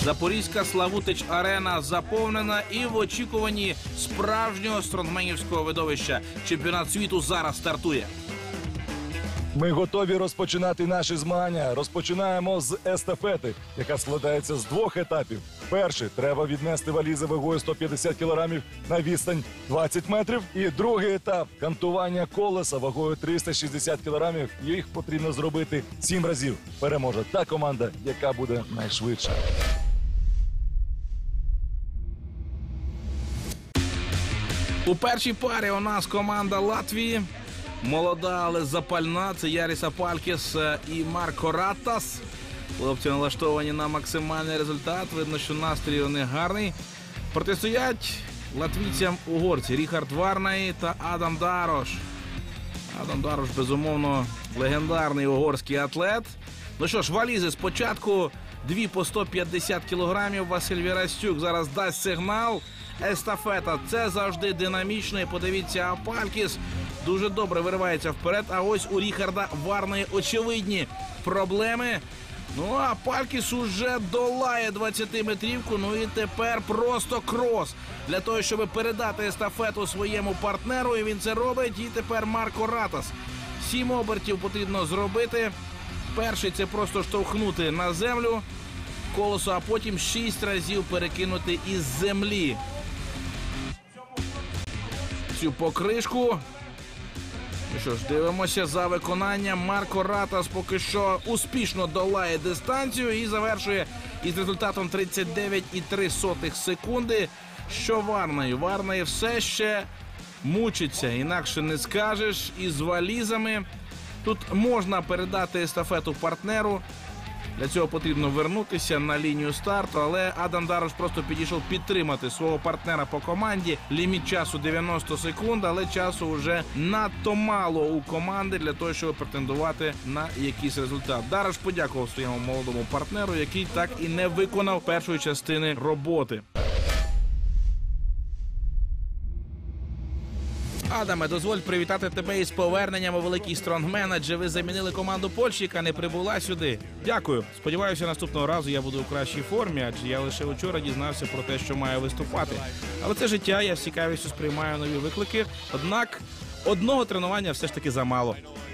Запорізька Славутич-арена заповнена і в очікуванні справжнього стронгменівського видовища. Чемпіонат світу зараз стартує. Ми готові розпочинати наші змагання. Розпочинаємо з естафети, яка складається з 2 етапів. Перший – треба віднести валізи вагою 150 кілограмів на відстань 20 метрів. І другий етап – кантування колеса вагою 360 кілограмів. Їх потрібно зробити 7 разів. Переможе та команда, яка буде найшвидша. У першій парі у нас команда Латвії. Молода, але запальна. Це Яріс Апалькіс і Марко Ратас. Хлопці налаштовані на максимальний результат. Видно, що настрій у них гарний. Протистоять латвійцям угорці Ріхард Варнаї та Адам Дарош. Адам Дарош, безумовно, легендарний угорський атлет. Ну що ж, валізи спочатку 2 по 150 кілограмів. Василь Вірастюк зараз дасть сигнал. Естафета – це завжди динамічно. І подивіться, Апалькіс дуже добре виривається вперед. А ось у Ріхарда Варнаї очевидні проблеми. Ну, а Апалькіс уже долає 20-метрівку. Ну і тепер просто крос. Для того, щоб передати естафету своєму партнеру. І він це робить. І тепер Марко Ратас. 7 обертів потрібно зробити. Перший – це просто штовхнути на землю колесо, а потім 6 разів перекинути із землі цю покришку. Ну що ж, дивимося за виконанням. Марко Ратас поки що успішно долає дистанцію і завершує із результатом 39,3 секунди. Що Варнаї? Варнаї все ще мучиться, інакше не скажеш, із валізами. Тут можна передати естафету партнеру. Для цього потрібно вернутися на лінію старту, але Адам Дарош просто підійшов підтримати свого партнера по команді. Ліміт часу 90 секунд, але часу вже надто мало у команди для того, щоб претендувати на якийсь результат. Дарош подякував своєму молодому партнеру, який так і не виконав першої частини роботи. Адаме, дозволь привітати тебе із поверненням у великий стронгмен, адже ви замінили команду Польщі, яка не прибула сюди. Дякую. Сподіваюся, наступного разу я буду у кращій формі, адже я лише вчора дізнався про те, що маю виступати. Але це життя, я з цікавістю сприймаю нові виклики. Однак, одного тренування все ж таки замало.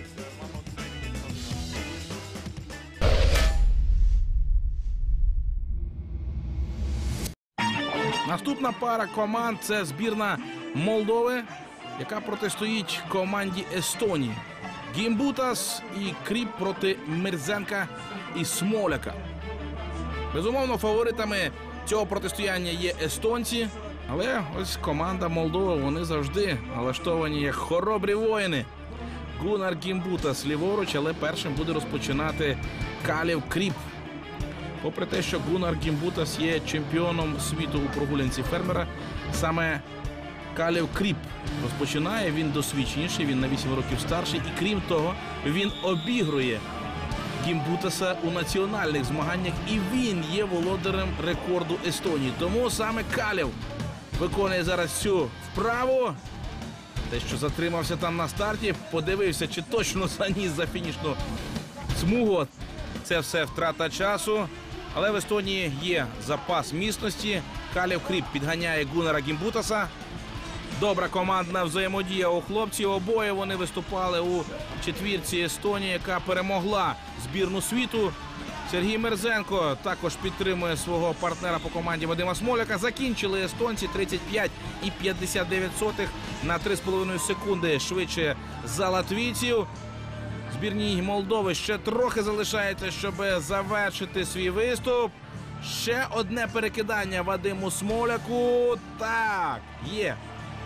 Наступна пара команд – це збірна Молдови, яка протистоїть команді Естонії. Гімбутас і Кріп проти Мерзенка і Смоляка. Безумовно, фаворитами цього протистояння є естонці, але ось команда Молдови, вони завжди налаштовані як хоробрі воїни. Гунар Гімбутас ліворуч, але першим буде розпочинати Калев Кріп. Попри те, що Гунар Гімбутас є чемпіоном світу у прогулянці фермера, саме Калев Кріп розпочинає, він досвідченіший, він на 8 років старший, і крім того, він обігрує Гімбутаса у національних змаганнях, і він є володарем рекорду Естонії. Тому саме Калев виконує зараз цю вправу. Те, що затримався там на старті, подивився, чи точно заніс за фінішну смугу. Це все втрата часу. Але в Естонії є запас міцності. Калев Кріп підганяє Гунара Гімбутаса. Добра командна взаємодія у хлопців. Обоє вони виступали у четвірці Естонії, яка перемогла збірну світу. Сергій Мерзенко також підтримує свого партнера по команді Вадима Смоляка. Закінчили естонці 35,59 на 3,5 секунди швидше за латвійців. Збірній Молдови ще трохи залишається, щоб завершити свій виступ. Ще одне перекидання Вадиму Смоляку. Так, є.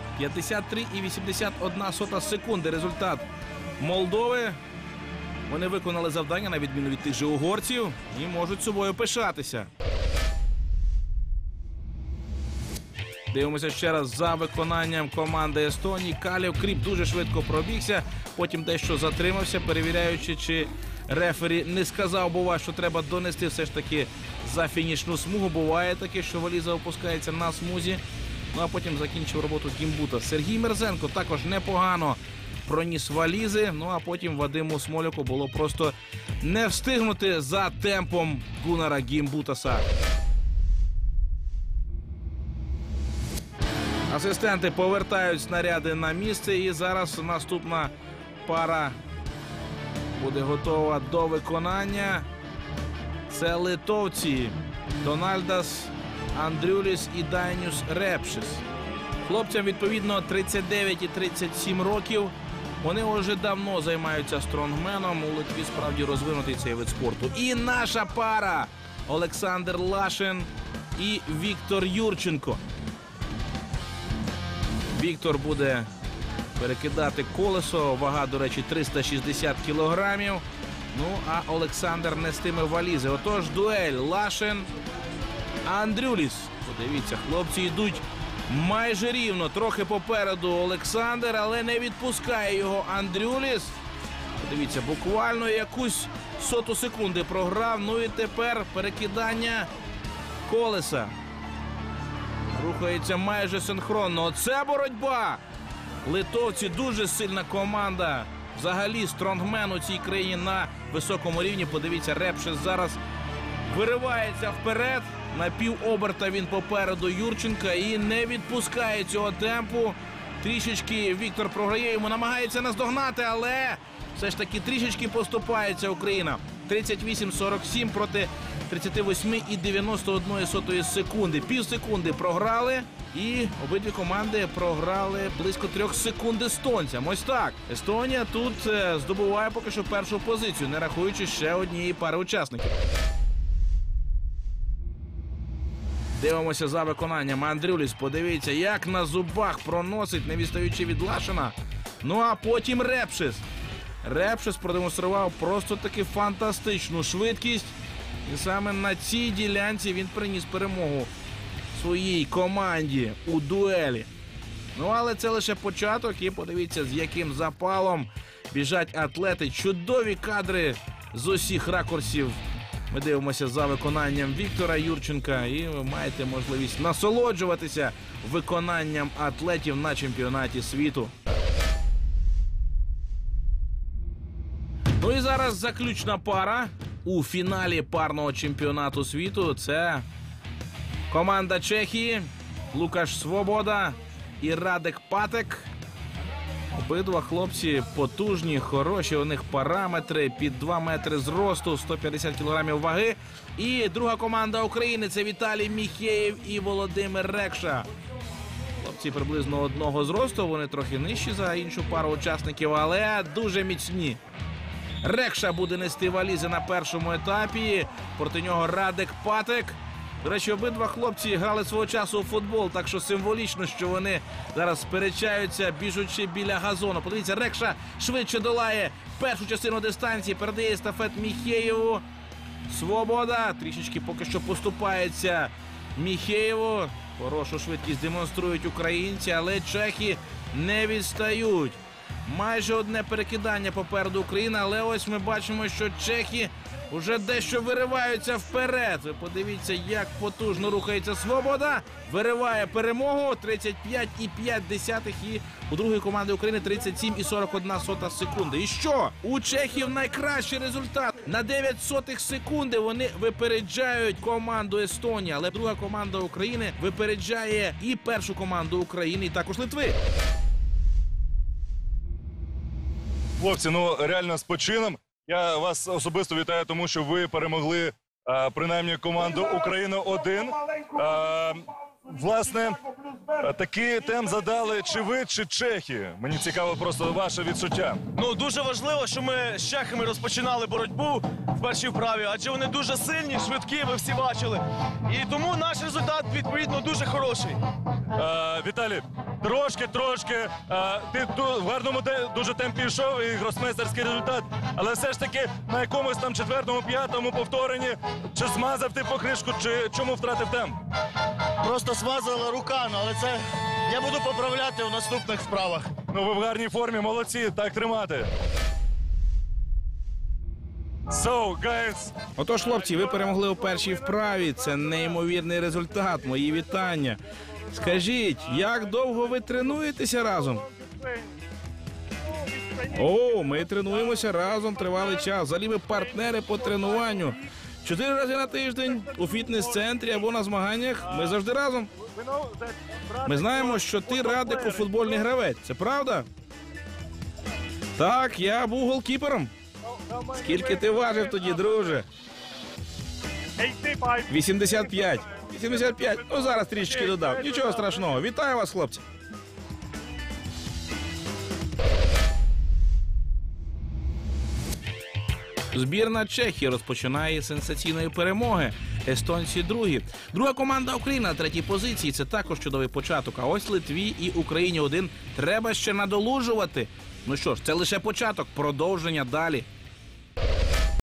53,81 секунди результат Молдови. Вони виконали завдання, на відміну від тих же угорців, і можуть собою пишатися. Дивимося ще раз за виконанням команди Естонії. Калев Кріп дуже швидко пробігся, потім дещо затримався, перевіряючи, чи рефері не сказав, буває, що треба донести все ж таки за фінішну смугу. Буває таке, що валіза опускається на смузі. Ну а потім закінчив роботу Гімбутас. Сергій Мерзенко також непогано проніс валізи. Ну а потім Вадиму Смоляку було просто не встигнути за темпом Гунара Гімбутаса. Асистенти повертають снаряди на місце, і зараз наступна пара буде готова до виконання. Це литовці Дональдас Андрюліс і Дайніус Репшис. Хлопцям відповідно 39 і 37 років. Вони вже давно займаються стронгменом. У Литві справді розвинутий цей вид спорту. І наша пара Олександр Лашин і Віктор Юрченко. Віктор буде перекидати колесо, вага, до речі, 360 кілограмів. Ну, а Олександр нестиме валізи. Отож, дуель Лашин, Андрюліс. Подивіться, хлопці йдуть майже рівно. Трохи попереду Олександр, але не відпускає його Андрюліс. Подивіться, буквально якусь соту секунди програв. Ну і тепер перекидання колеса. Рухається майже синхронно. Оце боротьба! Литовці дуже сильна команда. Взагалі стронгмен у цій країні на високому рівні. Подивіться, Репшис зараз виривається вперед. На півоберта він попереду Юрченка і не відпускає цього темпу. Трішечки Віктор програє, йому намагається наздогнати, але все ж таки трішечки поступається Україна. 38-47 проти 38,91 секунди. Пів секунди програли. І обидві команди програли близько 3 секунд естонцям. Ось так. Естонія тут здобуває поки що першу позицію, не рахуючи ще однієї пари учасників. Дивимося за виконанням. Андрюліс, подивіться, як на зубах проносить, не відстаючи від Лашина. Ну а потім Репшис. Репшис продемонстрував просто таки фантастичну швидкість. І саме на цій ділянці він приніс перемогу своїй команді у дуелі. Ну, але це лише початок. І подивіться, з яким запалом біжать атлети. Чудові кадри з усіх ракурсів. Ми дивимося за виконанням Віктора Юрченка. І ви маєте можливість насолоджуватися виконанням атлетів на чемпіонаті світу. Ну і зараз заключна пара у фіналі парного чемпіонату світу. Це команда Чехії, Лукаш Свобода і Радек Патек. Обидва хлопці потужні, хороші у них параметри, під 2 метри зросту, 150 кілограмів ваги. І друга команда України – це Віталій Міхеєв і Володимир Рекша. Хлопці приблизно одного зросту, вони трохи нижчі за іншу пару учасників, але дуже міцні. Рекша буде нести валізи на першому етапі, проти нього Радек Патек. До речі, обидва хлопці грали свого часу у футбол, так що символічно, що вони зараз сперечаються, біжучи біля газону. Подивіться, Рекша швидше долає першу частину дистанції, передає естафет Міхеєву. Свобода трішечки поки що поступається Міхеєву. Хорошу швидкість демонструють українці, але чехи не відстають. Майже одне перекидання попереду України, але ось ми бачимо, що чехи уже дещо вириваються вперед. Ви подивіться, як потужно рухається Свобода. Вириває перемогу 35,5 і у другої команди України 37,41 секунди. І що? У чехів найкращий результат. На 0,09 секунди вони випереджають команду Естонії, але друга команда України випереджає і першу команду України, і також Литви. Хлопці, ну реально з почином. Я вас особисто вітаю, тому що ви перемогли принаймні команду Україна-1. Власне, такий темп задали чи ви, чи чехи? Мені цікаво просто ваше відчуття. Ну, дуже важливо, що ми з чехами розпочинали боротьбу в першій вправі, адже вони дуже сильні, швидкі, ви всі бачили. І тому наш результат, відповідно, дуже хороший. Віталій, трошки, ти в гарному дуже темпі йшов і гросмейстерський результат, але все ж таки на якомусь там 4-5 повторенні чи змазав ти покришку, чи чому втратив темп? Просто смазала рука, але це я буду поправляти в наступних вправах. Ну, ви в гарній формі, молодці, так тримати. So, guys. Отож, хлопці, ви перемогли у першій вправі. Це неймовірний результат. Мої вітання. Скажіть, як довго ви тренуєтеся разом? О, ми тренуємося разом тривалий час. Взагалі ви партнери по тренуванню. 4 рази на тиждень у фітнес-центрі або на змаганнях ми завжди разом. Ми знаємо, що ти, Радику, футбольний гравець. Це правда? Так, я був голкіпером. Скільки ти важив тоді, друже? 85. 85. Ну, зараз трішечки додав. Нічого страшного. Вітаю вас, хлопці. Збірна Чехії розпочинає з сенсаційної перемоги. Естонці другі. Друга команда України на третій позиції. Це також чудовий початок. А ось Литві і Україні один треба ще надолужувати. Ну що ж, це лише початок. Продовження далі.